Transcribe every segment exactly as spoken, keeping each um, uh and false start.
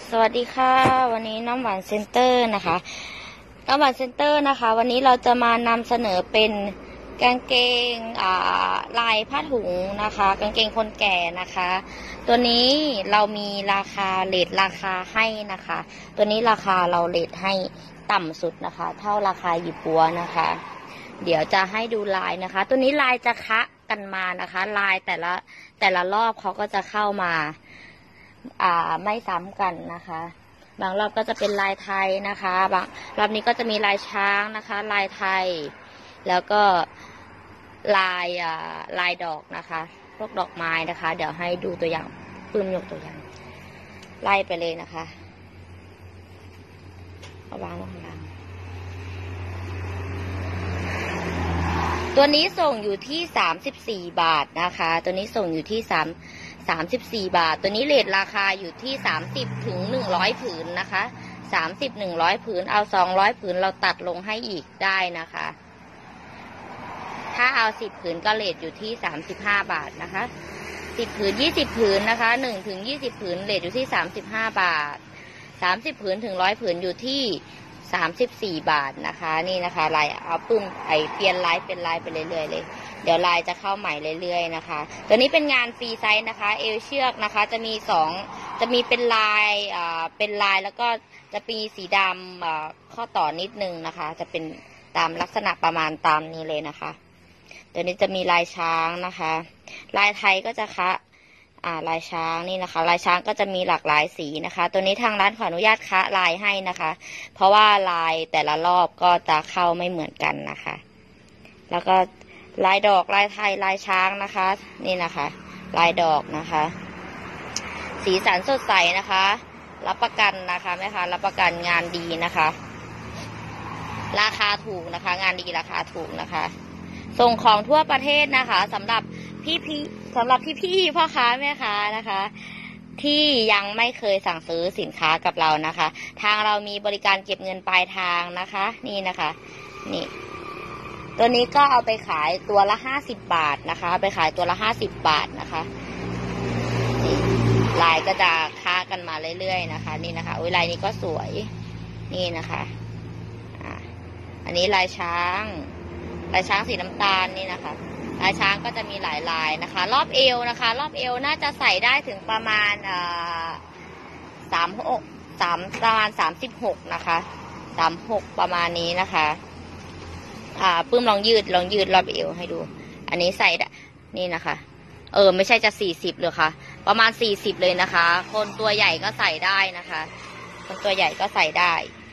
สวัสดีค่ะวันนี้น้ำหวานเซ็นเตอร์นะคะน้ำหวานเซ็นเตอร์นะคะวันนี้เราจะมานำเสนอเป็นกางเกงอ่าลายผ้าถุงนะคะกางเกงคนแก่นะคะตัวนี้เรามีราคาเรทราคาให้นะคะตัวนี้ราคาเราเรทให้ต่ำสุดนะคะเท่าราคาหยิบปัวนะคะเดี๋ยวจะให้ดูลายนะคะตัวนี้ลายจะคะกันมานะคะลายแต่ละแต่ละรอบเขาก็จะเข้ามาอ่าไม่ซ้ำกันนะคะบางรอบก็จะเป็นลายไทยนะคะบางรอบนี้ก็จะมีลายช้างนะคะลายไทยแล้วก็ลายอ่าลายดอกนะคะพวกดอกไม้นะคะเดี๋ยวให้ดูตัวอย่างปื้มยกตัวอย่างไล่ไปเลยนะคะเอาวางลงข้างล่างตัวนี้ส่งอยู่ที่สามสิบสี่บาทนะคะตัวนี้ส่งอยู่ที่สามสามสิบสี่บาทตัวนี้เรทราคาอยู่ที่สามสิบถึงหนึ่งร้อยผืนนะคะสามสิบ หนึ่งร้อยผืนเอาสองร้อยผืนเราตัดลงให้อีกได้นะคะถ้าเอาสิบผืนก็เรทอยู่ที่สามสิบห้าบาทนะคะสิบผืนยี่สิบผืนนะคะหนึ่งถึงยี่สิบผืนเรทอยู่ที่สามสิบห้าบาทสามสิบผืนถึงร้อยผืนอยู่ที่สามสิบสี่บาทนะคะนี่นะคะลายเอาปึ้มไอเปลี่ยนลายเป็นลายไปเรื่อยๆเลยเดี๋ยวลายจะเข้าใหม่เรื่อยๆนะคะตัวนี้เป็นงานฟรีไซส์นะคะเอวเชือกนะคะจะมีสองจะมีเป็นลายอ่าเป็นลายแล้วก็จะมีสีดำอ่าข้อต่อนิดนึงนะคะจะเป็นตามลักษณะประมาณตามนี้เลยนะคะตัวนี้จะมีลายช้างนะคะลายไทยก็จะคะอ่าลายช้างนี่นะคะลายช้างก็จะมีหลากหลายสีนะคะตัวนี้ทางร้านขออนุญาตคะลายให้นะคะเพราะว่าลายแต่ละรอบก็จะเข้าไม่เหมือนกันนะคะแล้วก็ลายดอกลายไทยลายช้างนะคะนี่นะคะลายดอกนะคะสีสันสดใสนะคะรับประกันนะคะแม่ค้ารับประกันงานดีนะคะราคาถูกนะคะงานดีราคาถูกนะคะส่งของทั่วประเทศนะคะสำหรับพี่พี่สำหรับพี่พี่พ่อค้าแม่ค้านะคะที่ยังไม่เคยสั่งซื้อสินค้ากับเรานะคะทางเรามีบริการเก็บเงินปลายทางนะคะนี่นะคะนี่ตัวนี้ก็เอาไปขายตัวละห้าสิบบาทนะคะไปขายตัวละห้าสิบบาทนะคะลายก็จะค้ากันมาเรื่อยๆนะคะนี่นะคะโอ้ยลายนี้ก็สวยนี่นะคะอ่าอันนี้ลายช้างลายช้างสีน้ำตาลนี่นะคะลายช้างก็จะมีหลายลายนะคะรอบเอวนะคะรอบเอวน่าจะใส่ได้ถึงประมาณอ่าสามหกสามประมาณสามสิบหกนะคะสามหกประมาณนี้นะคะอ่าปื้มลองยืดลองยืดรอบเอวให้ดูอันนี้ใส่นี่นะคะเออไม่ใช่จะสี่สิบเลยค่ะประมาณสี่สิบเลยนะคะคนตัวใหญ่ก็ใส่ได้นะคะคนตัวใหญ่ก็ใส่ได้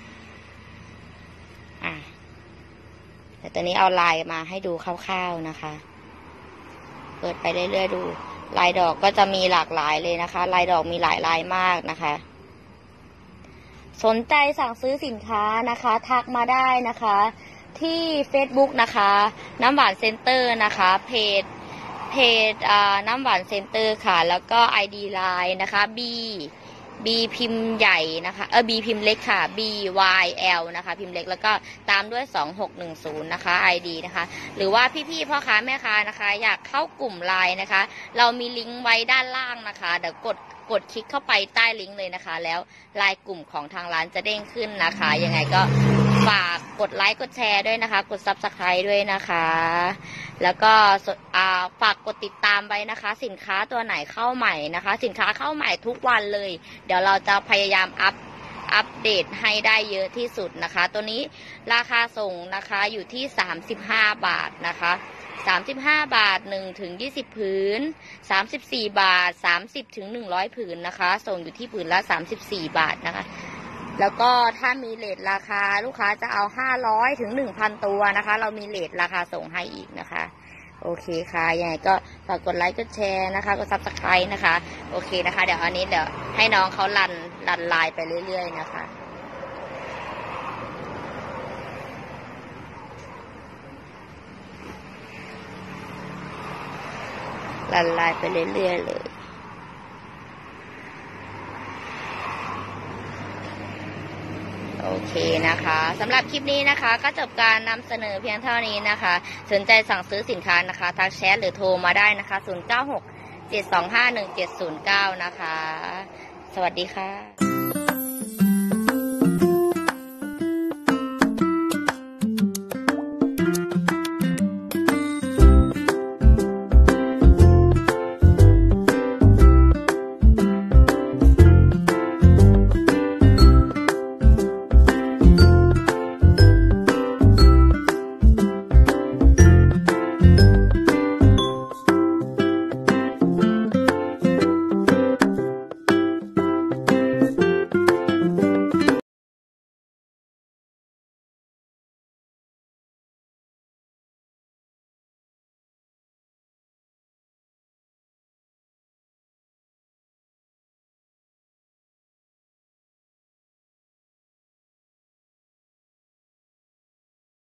อ่าแต่ตัวนี้เอาลายมาให้ดูคร่าวๆนะคะเปิดไปเรื่อยๆดูลายดอกก็จะมีหลากหลายเลยนะคะลายดอกมีหลายลายมากนะคะสนใจสั่งซื้อสินค้านะคะทักมาได้นะคะที่ Facebook นะคะน้ำหวานเซ็นเตอร์นะคะเพจเพจอ่าน้ำหวานเซ็นเตอร์ค่ะแล้วก็ ไอ ดี ไลน์ นะคะ B B พิมพ์ใหญ่นะคะเออ B พิมพ์เล็กค่ะ B Y L นะคะพิมพ์เล็กแล้วก็ตามด้วยสองหกหนึ่งศูนย์นะคะ ไอ ดี นะคะหรือว่าพี่ๆพ่อค้าแม่ค้านะคะอยากเข้ากลุ่มไลน์นะคะเรามีลิงก์ไว้ด้านล่างนะคะเดี๋ยวกดกดคลิกเข้าไปใต้ลิงก์เลยนะคะแล้วไลน์กลุ่มของทางร้านจะเด้งขึ้นนะคะยังไงก็ฝากกดไลค์กดแชร์ด้วยนะคะกด ซับสไครบ์ ด้วยนะคะแล้วก็ฝากกดติดตามไว้นะคะสินค้าตัวไหนเข้าใหม่นะคะสินค้าเข้าใหม่ทุกวันเลยเดี๋ยวเราจะพยายามอัพอัปเดตให้ได้เยอะที่สุดนะคะตัวนี้ราคาส่งนะคะอยู่ที่สามสิบห้าบาทนะคะสามสิบห้าบาทหนึ่งถึงยี่สิบผืนสามสิบสี่บาทสามสิบถึงหนึ่งร้อยผืนนะคะส่งอยู่ที่ผืนละสามสิบสี่บาทนะคะแล้วก็ถ้ามีเรทราคาลูกค้าจะเอาห้าร้อยถึงหนึ่งพันตัวนะคะเรามีเรทราคาส่งให้อีกนะคะโอเคค่ะยังไงก็ฝากกดไลค์กดแชร์นะคะกด ซับสไครบ์ นะคะโอเคนะคะเดี๋ยวอันนี้เดี๋ยวให้น้องเขารันรันไลน์ไปเรื่อยๆนะคะรันไลน์ไปเรื่อยๆเลยโอเคนะคะสำหรับคลิปนี้นะคะก็จบการนำเสนอเพียงเท่านี้นะคะสนใจสั่งซื้อสินค้านะคะทักแชทหรือโทรมาได้นะคะศูนย์ เก้า หก เจ็ด สอง ห้า หนึ่ง เจ็ด ศูนย์ เก้านะคะสวัสดีค่ะ